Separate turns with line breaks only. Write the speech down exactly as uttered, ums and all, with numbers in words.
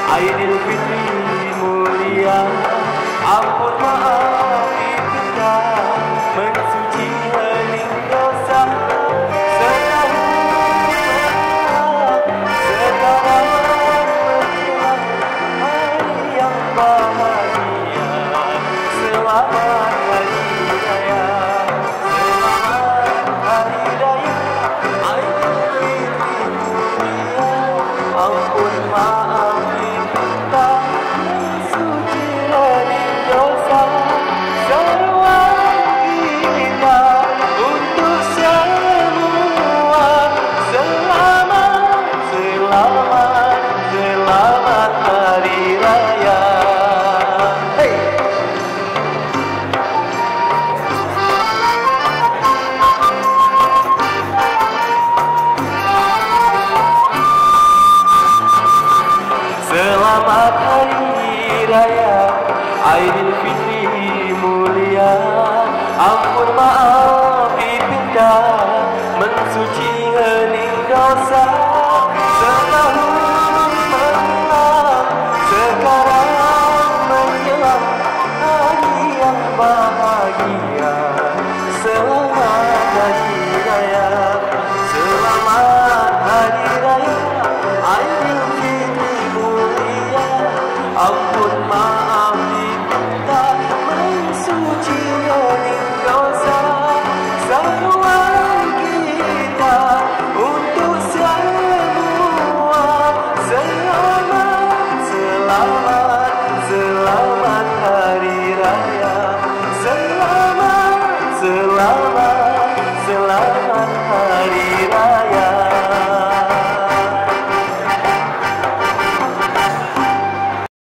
Aidilfitri mulia, ampun maafi kita, mensuci hening dosa. Selamat, selamat hari yang bahagia, selamat hari raya, selamat hari raya. Aidilfitri mulia, ampun maafi Selamat Hari Raya Aidilfitri mulia, ampun maaf